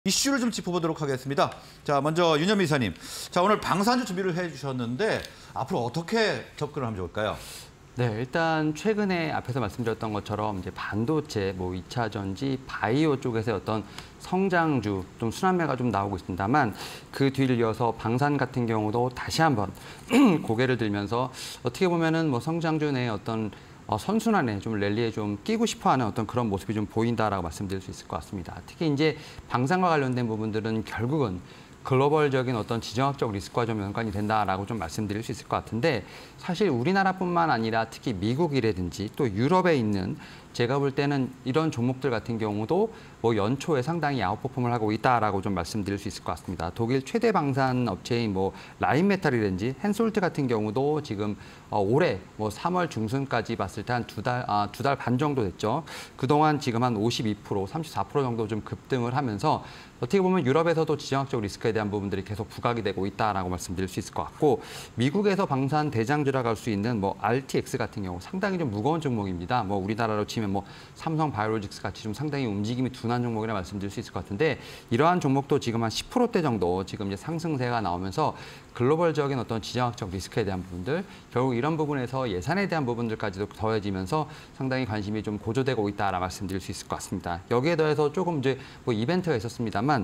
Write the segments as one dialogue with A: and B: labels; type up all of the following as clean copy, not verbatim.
A: 이슈를 좀 짚어보도록 하겠습니다. 자, 먼저 윤현미 이사님. 자, 오늘 방산주 준비를 해주셨는데 앞으로 어떻게 접근을 하면 좋을까요?
B: 네, 일단 최근에 앞에서 말씀드렸던 것처럼 이제 반도체, 2차 전지, 바이오 쪽에서 어떤 성장주, 좀 순환매가 좀 나오고 있습니다만 그 뒤를 이어서 방산 같은 경우도 다시 한번 고개를 들면서 어떻게 보면은 성장주 내 어떤 선순환에 좀 랠리에 좀 끼고 싶어하는 어떤 그런 모습이 좀 보인다라고 말씀드릴 수 있을 것 같습니다. 특히 이제 방산과 관련된 부분들은 결국은 글로벌적인 어떤 지정학적 리스크와 좀 연관이 된다라고 좀 말씀드릴 수 있을 것 같은데 사실 우리나라뿐만 아니라 특히 미국이라든지 또 유럽에 있는 제가 볼 때는 이런 종목들 같은 경우도 연초에 상당히 아웃퍼폼을 하고 있다라고 좀 말씀드릴 수 있을 것 같습니다. 독일 최대 방산 업체인 라인메탈이라든지 헨솔트 같은 경우도 지금 올해 3월 중순까지 봤을 때 한 두 달 반 정도 됐죠. 그동안 지금 한 52%, 34% 정도 좀 급등을 하면서 어떻게 보면 유럽에서도 지정학적 리스크에 대한 부분들이 계속 부각이 되고 있다라고 말씀드릴 수 있을 것 같고 미국에서 방산 대장주라고 할 수 있는 RTX 같은 경우 상당히 좀 무거운 종목입니다. 우리나라로 치면 삼성 바이오로직스 같이 좀 상당히 움직임이 둔한 종목이라 말씀드릴 수 있을 것 같은데 이러한 종목도 지금 한 10%대 정도 지금 이제 상승세가 나오면서 글로벌적인 어떤 지정학적 리스크에 대한 부분들 결국 이런 부분에서 예산에 대한 부분들까지도 더해지면서 상당히 관심이 좀 고조되고 있다라 말씀드릴 수 있을 것 같습니다. 여기에 더해서 조금 이제 이벤트가 있었습니다만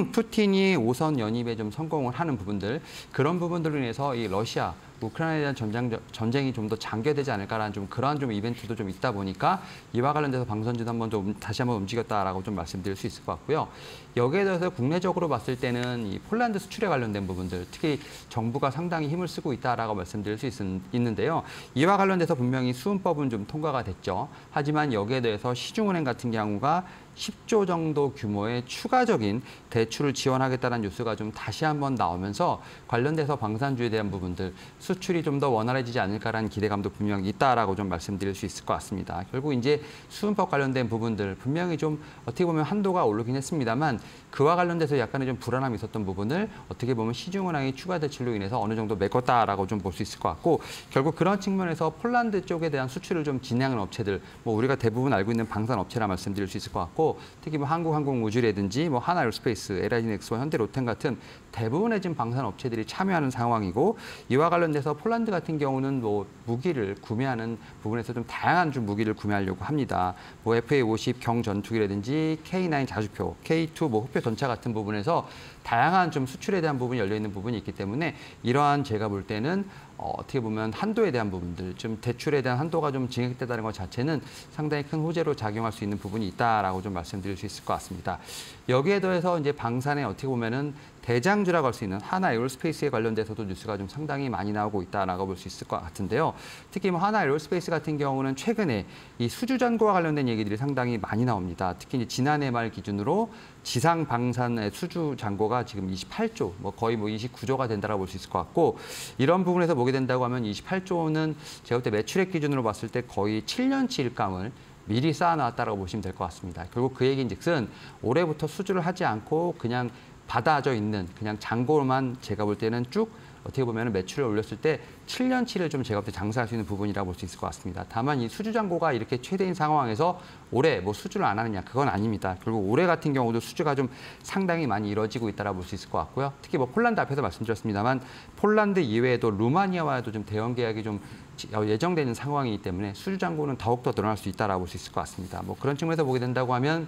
B: 푸틴이 5선 연입에 좀 성공을 하는 부분들 그런 부분들로 인해서 이 러시아 우크라이나에 대한 전쟁이 좀 더 장기화되지 않을까라는 좀 그러한 좀 이벤트도 좀 있다 보니까 이와 관련돼서 방산주도 다시 한번 움직였다라고 좀 말씀드릴 수 있을 것 같고요. 여기에 대해서 국내적으로 봤을 때는 이 폴란드 수출에 관련된 부분들 특히 정부가 상당히 힘을 쓰고 있다라고 말씀드릴 수 있는데요. 이와 관련돼서 분명히 수은법은 좀 통과가 됐죠. 하지만 여기에 대해서 시중은행 같은 경우가 10조 정도 규모의 추가적인 대출을 지원하겠다는 뉴스가 좀 다시 한번 나오면서 관련돼서 방산주에 대한 부분들 수출이 좀 더 원활해지지 않을까라는 기대감도 분명히 있다라고 좀 말씀드릴 수 있을 것 같습니다. 결국 이제 수은법 관련된 부분들 분명히 좀 어떻게 보면 한도가 오르긴 했습니다만 그와 관련돼서 약간의 좀 불안함이 있었던 부분을 어떻게 보면 시중은행의 추가 대출로 인해서 어느 정도 메꿨다라고 좀 볼 수 있을 것 같고 결국 그런 측면에서 폴란드 쪽에 대한 수출을 좀 진행하는 업체들 우리가 대부분 알고 있는 방산 업체라 말씀드릴 수 있을 것 같고 특히 한국항공우주라든지 하나에어스페이스, LIG넥스와 현대로템 같은 대부분의 지금 방산 업체들이 참여하는 상황이고 이와 관련돼서 폴란드 같은 경우는 무기를 구매하는 부분에서 좀 다양한 좀 무기를 구매하려고 합니다. FA50 경전투기라든지 K9 자주표, K2 흑표 전차 같은 부분에서 다양한 좀 수출에 대한 부분이 열려 있는 부분이 있기 때문에 이러한 제가 볼 때는 어떻게 보면 한도에 대한 부분들, 좀 대출에 대한 한도가 좀 증액되다는 것 자체는 상당히 큰 호재로 작용할 수 있는 부분이 있다라고 좀 말씀드릴 수 있을 것 같습니다. 여기에 더해서 이제 방산에 어떻게 보면은 대장주라고 할 수 있는 하나에어스페이스에 관련돼서도 뉴스가 좀 상당히 많이 나오고 있다라고 볼 수 있을 것 같은데요. 특히 하나에어스페이스 같은 경우는 최근에 이 수주 잔고와 관련된 얘기들이 상당히 많이 나옵니다. 특히 이제 지난해 말 기준으로 지상 방산의 수주 잔고가 지금 28조, 거의 29조가 된다라고 볼 수 있을 것 같고 이런 부분에서 보게 된다고 하면 28조는 제가 볼 때 매출액 기준으로 봤을 때 거의 7년치 일감을 미리 쌓아놨다라고 보시면 될 것 같습니다. 결국 그 얘기인즉슨 올해부터 수주를 하지 않고 그냥 받아져 있는 그냥 잔고만 제가 볼 때는 쭉 어떻게 보면 매출을 올렸을 때 7년치를 좀 제가 볼 때 장사할 수 있는 부분이라고 볼 수 있을 것 같습니다. 다만 이 수주 잔고가 이렇게 최대인 상황에서 올해 수주를 안 하느냐 그건 아닙니다. 결국 올해 같은 경우도 수주가 좀 상당히 많이 이루어지고 있다고 볼 수 있을 것 같고요. 특히 폴란드 앞에서 말씀드렸습니다만 폴란드 이외에도 루마니아와도 좀 대형 계약이 좀 예정되는 상황이기 때문에 수주 잔고는 더욱더 늘어날 수 있다고 볼 수 있을 것 같습니다. 그런 측면에서 보게 된다고 하면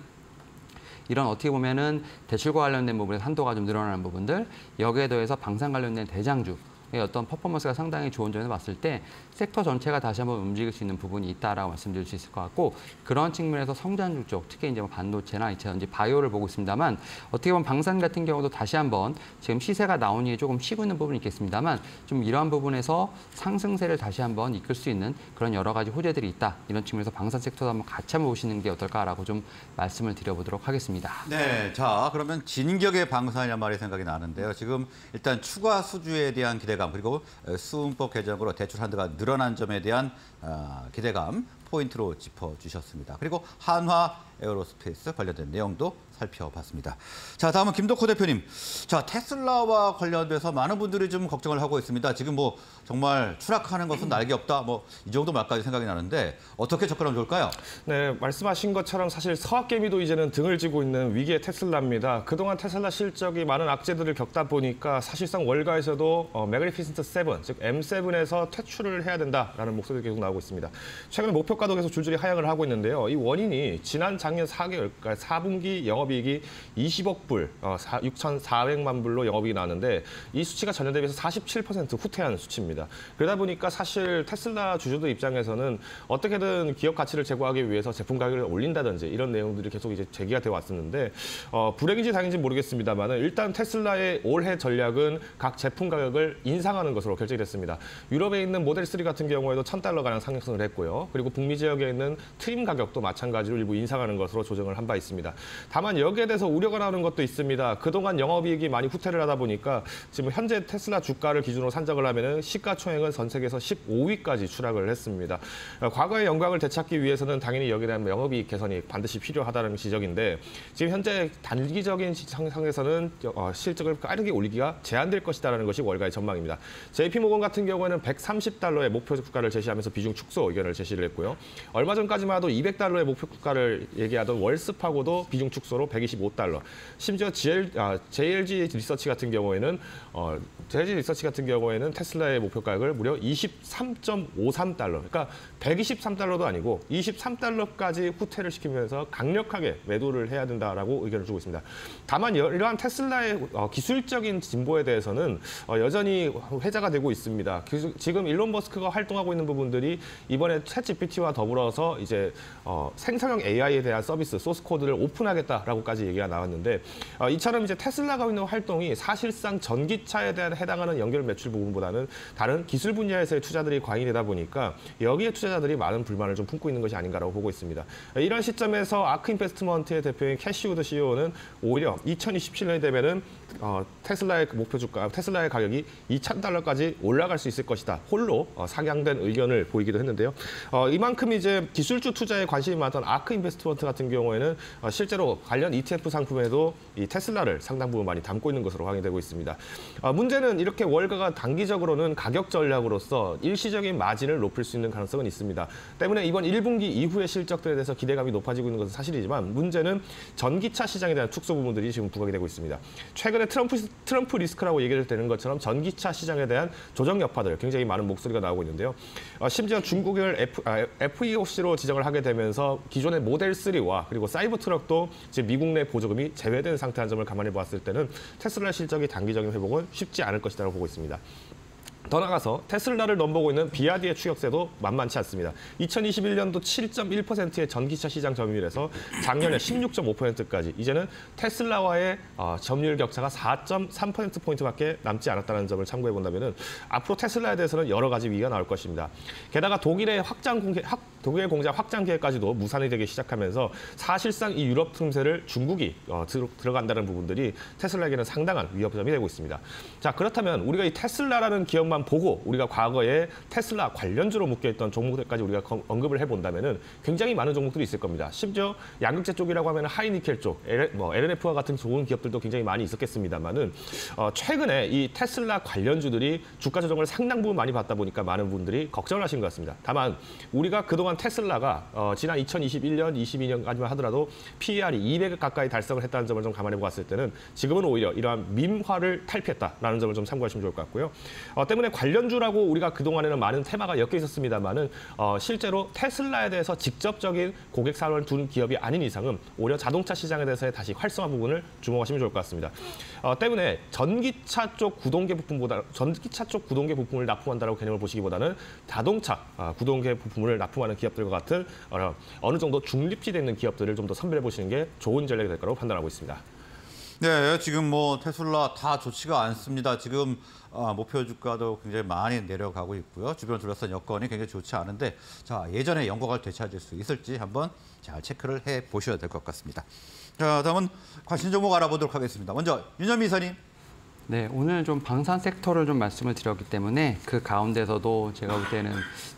B: 이런 어떻게 보면은 대출과 관련된 부분에서 한도가 좀 늘어나는 부분들 여기에 더해서 방산 관련된 대장주 어떤 퍼포먼스가 상당히 좋은 점에서 봤을 때 섹터 전체가 다시 한번 움직일 수 있는 부분이 있다라고 말씀드릴 수 있을 것 같고 그런 측면에서 성장주 쪽 특히 이제 반도체나 이제 바이오를 보고 있습니다만 어떻게 보면 방산 같은 경우도 다시 한번 지금 시세가 나온 이후에 조금 쉬고 있는 부분이 있겠습니다만 좀 이러한 부분에서 상승세를 다시 한번 이끌 수 있는 그런 여러 가지 호재들이 있다 이런 측면에서 방산 섹터도 한번 같이 한번 보시는 게 어떨까라고 좀 말씀을 드려보도록 하겠습니다.
A: 네, 자 그러면 진격의 방산이란 말이 생각이 나는데요. 지금 일단 추가 수주에 대한 기대감 그리고 수은법 개정으로 대출 한도가 늘어난 점에 대한 기대감 포인트로 짚어주셨습니다. 그리고 한화 에어로스페이스 관련된 내용도 살펴봤습니다. 자, 다음은 김덕호 대표님. 자, 테슬라와 관련돼서 많은 분들이 좀 걱정을 하고 있습니다. 지금 뭐 정말 추락하는 것은 날개 없다. 뭐 이 정도 말까지 생각이 나는데 어떻게 접근하면 좋을까요?
C: 네, 말씀하신 것처럼 사실 서학개미도 이제는 등을 지고 있는 위기의 테슬라입니다. 그동안 테슬라 실적이 많은 악재들을 겪다 보니까 사실상 월가에서도 매그니피센트 7, 즉 M7에서 퇴출을 해야 된다라는 목소리가 계속 나오고 있습니다. 최근에 목표가도 계속 줄줄이 하향을 하고 있는데요. 이 원인이 지난 작년 4개월, 그러니까 4분기 영업이익이 20억 불, 6,400만 불로 영업이익이 나왔는데 이 수치가 전년 대비해서 47% 후퇴한 수치입니다. 그러다 보니까 사실 테슬라 주주들 입장에서는 어떻게든 기업 가치를 제고하기 위해서 제품 가격을 올린다든지 이런 내용들이 계속 이제 제기가 되어 왔었는데 불행인지 다행인지 모르겠습니다만 일단 테슬라의 올해 전략은 각 제품 가격을 인상하는 것으로 결정이 됐습니다. 유럽에 있는 모델 3 같은 경우에도 $1,000가량 상승을 했고요. 그리고 북미 지역에 있는 트림 가격도 마찬가지로 일부 인상하는 것으로 조정을 한 바 있습니다. 다만 여기에 대해서 우려가 나오는 것도 있습니다. 그동안 영업이익이 많이 후퇴를 하다 보니까 지금 현재 테슬라 주가를 기준으로 산정을 하면 시가총액은 전 세계에서 15위까지 추락을 했습니다. 과거의 영광을 되찾기 위해서는 당연히 여기에 대한 영업이익 개선이 반드시 필요하다는 지적인데 지금 현재 단기적인 상황에서는 실적을 빠르게 올리기가 제한될 것이다라는 것이 월가의 전망입니다. JP모건 같은 경우에는 $130의 목표 주가를 제시하면서 비중 축소 의견을 제시를 했고요. 얼마 전까지만 해도 $200의 목표 주가를 얘기하던 월스파고도 비중 축소로 $125. 심지어 JLG 리서치 같은 경우에는 테슬라의 목표 가격을 무려 23.53달러. 그러니까 $123도 아니고 23달러까지 후퇴를 시키면서 강력하게 매도를 해야 된다라고 의견을 주고 있습니다. 다만 이러한 테슬라의 기술적인 진보에 대해서는 여전히 회자가 되고 있습니다. 지금 일론 머스크가 활동하고 있는 부분들이 이번에 챗GPT와 더불어서 이제 생성형 AI에 대한 서비스, 소스 코드를 오픈하겠다라고까지 얘기가 나왔는데 이처럼 이제 테슬라가 있는 활동이 사실상 전기차에 대한 해당하는 연결 매출 부분보다는 다른 기술 분야에서의 투자들이 과잉이 되다 보니까 여기에 투자자들이 많은 불만을 좀 품고 있는 것이 아닌가라고 보고 있습니다. 이런 시점에서 아크 인베스트먼트의 대표인 캐시우드 CEO는 오히려 2027년이 되면은 테슬라의 목표 주가, 테슬라의 가격이 $2,000까지 올라갈 수 있을 것이다. 홀로 상향된 의견을 보이기도 했는데요. 이만큼 이제 기술주 투자에 관심이 많던 아크 인베스트먼트 같은 경우에는 실제로 관련 ETF 상품에도 이 테슬라를 상당 부분 많이 담고 있는 것으로 확인되고 있습니다. 문제는 이렇게 월가가 단기적으로는 가격 전략으로서 일시적인 마진을 높일 수 있는 가능성은 있습니다. 때문에 이번 1분기 이후의 실적들에 대해서 기대감이 높아지고 있는 것은 사실이지만 문제는 전기차 시장에 대한 축소 부분들이 지금 부각이 되고 있습니다. 최근에 트럼프 리스크라고 얘기를 되는 것처럼 전기차 시장에 대한 조정 여파들 굉장히 많은 목소리가 나오고 있는데요. 심지어 중국을 FEOC로 지정을 하게 되면서 기존의 모델 3와 그리고 사이버 트럭도 지금 미국 내 보조금이 제외된 상태한 점을 감안해 보았을 때는 테슬라 실적이 단기적인 회복은 쉽지 않을 것이라고 보고 있습니다. 더 나가서 테슬라를 넘보고 있는 비아디의 추격세도 만만치 않습니다. 2021년도 7.1%의 전기차 시장 점유율에서 작년에 16.5%까지 이제는 테슬라와의 점유율 격차가 4.3%포인트밖에 남지 않았다는 점을 참고해 본다면 앞으로 테슬라에 대해서는 여러 가지 위기가 나올 것입니다. 게다가 독일의 독일 공장 확장 계획까지도 무산이 되기 시작하면서 사실상 이 유럽 틈새를 중국이 들어간다는 부분들이 테슬라에게는 상당한 위협점이 되고 있습니다. 자, 그렇다면 우리가 이 테슬라라는 기업만 보고 우리가 과거에 테슬라 관련주로 묶여있던 종목들까지 우리가 언급을 해본다면 굉장히 많은 종목들이 있을 겁니다. 심지어 양극재 쪽이라고 하면 하이니켈 쪽, LNF와 같은 좋은 기업들도 굉장히 많이 있었겠습니다만은 최근에 이 테슬라 관련주들이 주가 조정을 상당 부분 많이 받다 보니까 많은 분들이 걱정을 하신 것 같습니다. 다만 우리가 그동안 테슬라가 지난 2021년, 22년까지만 하더라도 PER이 200을 가까이 달성을 했다는 점을 좀 감안해 보았을 때는 지금은 오히려 이러한 밈화를 탈피했다라는 점을 좀 참고하시면 좋을 것 같고요. 때문에 관련주라고 우리가 그동안에는 많은 테마가 엮여 있었습니다만은 실제로 테슬라에 대해서 직접적인 고객 사업을 둔 기업이 아닌 이상은 오히려 자동차 시장에 대해서의 다시 활성화 부분을 주목하시면 좋을 것 같습니다. 때문에 전기차 쪽 구동계 부품을 납품한다라고 개념을 보시기보다는 자동차 구동계 부품을 납품하는 기업들과 같은 어느 정도 중립지대 있는 기업들을 좀 더 선별해 보시는 게 좋은 전략이 될 거라고 판단하고 있습니다.
A: 네, 지금 뭐 테슬라 다 좋지가 않습니다. 지금 목표 주가도 굉장히 많이 내려가고 있고요. 주변을 둘러싼 여건이 굉장히 좋지 않은데 자, 예전의 영광을 되찾을 수 있을지 한번 잘 체크를 해 보셔야 될 것 같습니다. 자, 다음은 관심 종목 알아보도록 하겠습니다. 먼저 윤현미 이사님.
B: 네, 오늘 좀 방산 섹터를 좀 말씀을 드렸기 때문에 그 가운데서도 제가 볼 때는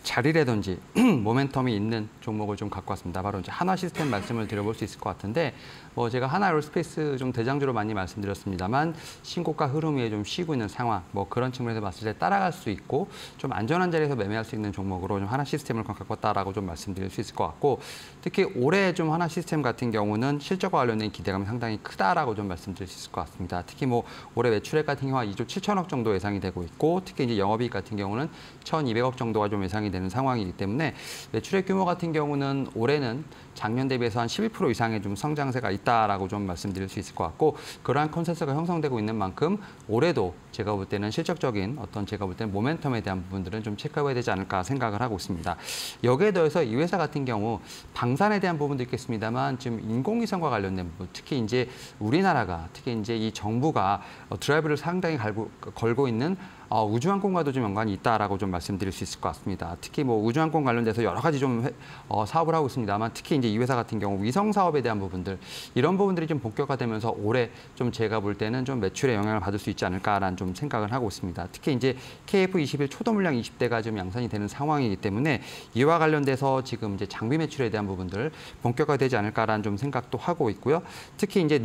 B: 자리라든지 모멘텀이 있는 종목을 좀 갖고 왔습니다. 바로 이제 한화 시스템 말씀을 드려볼 수 있을 것 같은데, 제가 한화 에어로스페이스 좀 대장주로 많이 말씀드렸습니다만 신고가 흐름 위에 좀 쉬고 있는 상황, 그런 측면에서 봤을 때 따라갈 수 있고 좀 안전한 자리에서 매매할 수 있는 종목으로 좀 한화 시스템을 갖고 왔다라고 좀 말씀드릴 수 있을 것 같고, 특히 올해 좀 한화 시스템 같은 경우는 실적과 관련된 기대감이 상당히 크다라고 좀 말씀드릴 수 있을 것 같습니다. 특히 올해 매출액 같은 경우가 2조 7천억 정도 예상이 되고 있고, 특히 이제 영업이익 같은 경우는 1,200억 정도가 좀 예상이 되는 상황이기 때문에 매출액 규모 같은 경우는 올해는 작년 대비해서 한 12% 이상의 좀 성장세가 있다라고 좀 말씀드릴 수 있을 것 같고, 그러한 컨센서스가 형성되고 있는 만큼 올해도 제가 볼 때는 실적적인 제가 볼 때는 모멘텀에 대한 부분들은 좀 체크해야 되지 않을까 생각을 하고 있습니다. 여기에 더해서 이 회사 같은 경우 방산에 대한 부분도 있겠습니다만 지금 인공위성과 관련된 부분, 특히 이제 우리나라가 특히 이제 이 정부가 드라이브를 상당히 걸고 있는 우주항공과도 좀 연관이 있다라고 좀 말씀드릴 수 있을 것 같습니다. 특히 우주항공 관련돼서 여러 가지 좀 사업을 하고 있습니다만, 특히 이제 이 회사 같은 경우 위성 사업에 대한 부분들, 이런 부분들이 좀 본격화되면서 올해 좀 제가 볼 때는 좀 매출에 영향을 받을 수 있지 않을까라는 좀 생각을 하고 있습니다. 특히 이제 KF21 초도 물량 20대가 좀 양산이 되는 상황이기 때문에 이와 관련돼서 지금 이제 장비 매출에 대한 부분들 본격화되지 않을까라는 좀 생각도 하고 있고요. 특히 이제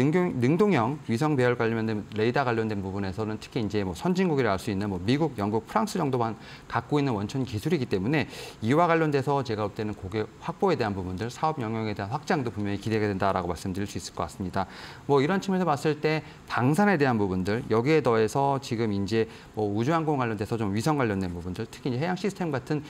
B: 능동형 위성 배열 관련된 레이더 관련된 부분에서는 특히 이제 선진국이라 할 수 있는 미국, 영국, 프랑스 정도만 갖고 있는 원천 기술이기 때문에 이와 관련돼서 제가 볼 때는 고객 확보에 대한 부분들, 사업 영역에 대한 확장도 분명히 기대가 된다라고 말씀드릴 수 있을 것 같습니다. 이런 측면에서 봤을 때 방산에 대한 부분들, 여기에 더해서 지금 이제 우주항공 관련돼서 좀 위성 관련된 부분들, 특히 이제 해양 시스템 같은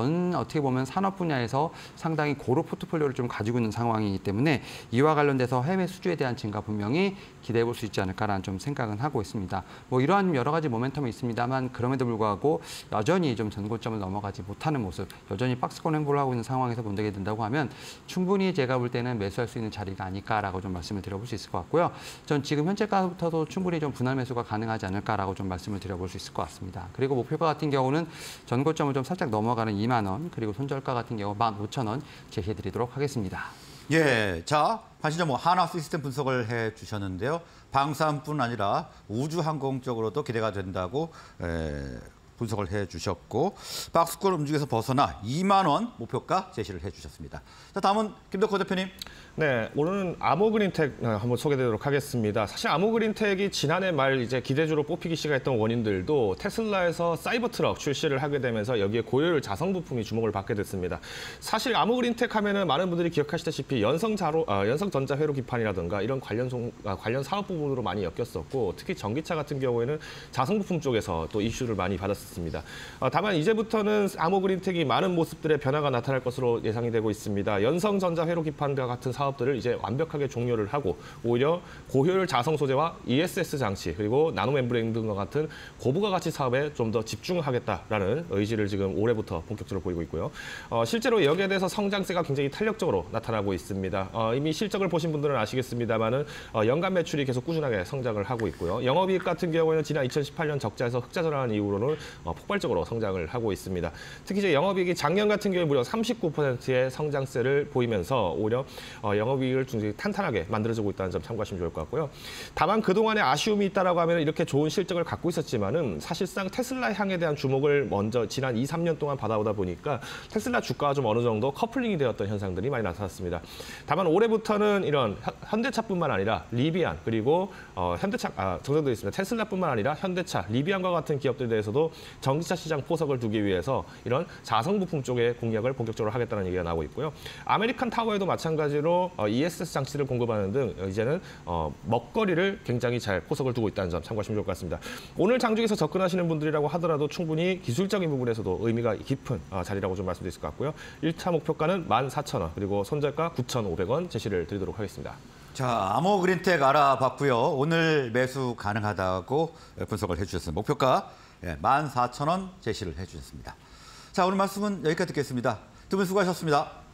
B: 어떻게 보면 산업 분야에서 상당히 고루 포트폴리오를 좀 가지고 있는 상황이기 때문에 이와 관련돼서 해외 수주에 대한 증가 분명히 기대해 볼 수 있지 않을까라는 좀 생각은 하고 있습니다. 이러한 여러 가지 모멘텀이 있습니다만 그럼에도 불구하고 여전히 좀 전고점을 넘어가지 못하는 모습, 여전히 박스권 행보를 하고 있는 상황에서 본다게 된다고 하면 충분히 제가 볼 때는 매수할 수 있는 자리가 아닐까라고 좀 말씀을 드려볼 수 있을 것 같고요. 전 지금 현재가부터도 충분히 좀 분할 매수가 가능하지 않을까라고 좀 말씀을 드려볼 수 있을 것 같습니다. 그리고 목표가 같은 경우는 전고점을 좀 살짝 넘어가는 2만 원, 그리고 손절가 같은 경우 15,000원 제시해 드리도록 하겠습니다.
A: 예, 자, 한시점 한화 시스템 분석을 해주셨는데요. 방산뿐 아니라 우주항공 쪽으로도 기대가 된다고 분석을 해주셨고, 박스권 움직여서 벗어나 2만 원 목표가 제시를 해주셨습니다. 자, 다음은 김덕호 대표님.
C: 네, 오늘은 아모그린텍 한번 소개드리도록 하겠습니다. 사실 아모그린텍이 지난해 말 이제 기대주로 뽑히기 시작했던 원인들도 테슬라에서 사이버 트럭 출시를 하게 되면서 여기에 고효율 자성 부품이 주목을 받게 됐습니다. 사실 아모그린텍 하면은 많은 분들이 기억하시다시피 연성전자 회로 기판이라든가 이런 관련 사업 부분으로 많이 엮였었고, 특히 전기차 같은 경우에는 자성 부품 쪽에서 또 이슈를 많이 받았습니다. 다만 이제부터는 아모그린텍이 많은 모습들의 변화가 나타날 것으로 예상이 되고 있습니다. 연성전자 회로 기판과 같은 사업들을 이제 완벽하게 종료를 하고 오히려 고효율 자성 소재와 ESS 장치, 그리고 나노 멤브레인 등과 같은 고부가 가치 사업에 좀 더 집중하겠다라는 의지를 지금 올해부터 본격적으로 보이고 있고요. 실제로 여기에 대해서 성장세가 굉장히 탄력적으로 나타나고 있습니다. 이미 실적을 보신 분들은 아시겠습니다만은 연간 매출이 계속 꾸준하게 성장을 하고 있고요. 영업이익 같은 경우에는 지난 2018년 적자에서 흑자 전환 이후로는 폭발적으로 성장을 하고 있습니다. 특히 이제 영업이익이 작년 같은 경우에 무려 39%의 성장세를 보이면서 오히려 영업이익을 굉장히 탄탄하게 만들어지고 있다는 점 참고하시면 좋을 것 같고요. 다만 그동안에 아쉬움이 있다라고 하면 이렇게 좋은 실적을 갖고 있었지만은 사실상 테슬라 향에 대한 주목을 먼저 지난 2, 3년 동안 받아오다 보니까 테슬라 주가가 좀 어느 정도 커플링이 되었던 현상들이 많이 나타났습니다. 다만 올해부터는 이런 현대차뿐만 아니라 리비안, 그리고 정정되어 있습니다. 테슬라뿐만 아니라 현대차, 리비안과 같은 기업들에 대해서도 전기차 시장 포석을 두기 위해서 이런 자성 부품 쪽의 공략을 본격적으로 하겠다는 얘기가 나오고 있고요. 아메리칸 타워에도 마찬가지로 ESS 장치를 공급하는 등 이제는 먹거리를 굉장히 잘 포석을 두고 있다는 점 참고하시면 좋을 것 같습니다. 오늘 장중에서 접근하시는 분들이라고 하더라도 충분히 기술적인 부분에서도 의미가 깊은 자리라고 좀 말씀드릴 수 있을 것 같고요. 1차 목표가는 14,000원, 그리고 손절가 9,500원 제시를 드리도록 하겠습니다.
A: 자, 아모그린텍 알아봤고요. 오늘 매수 가능하다고 분석을 해주셨습니다. 목표가 14,000원 제시를 해주셨습니다. 자, 오늘 말씀은 여기까지 듣겠습니다. 두 분 수고하셨습니다.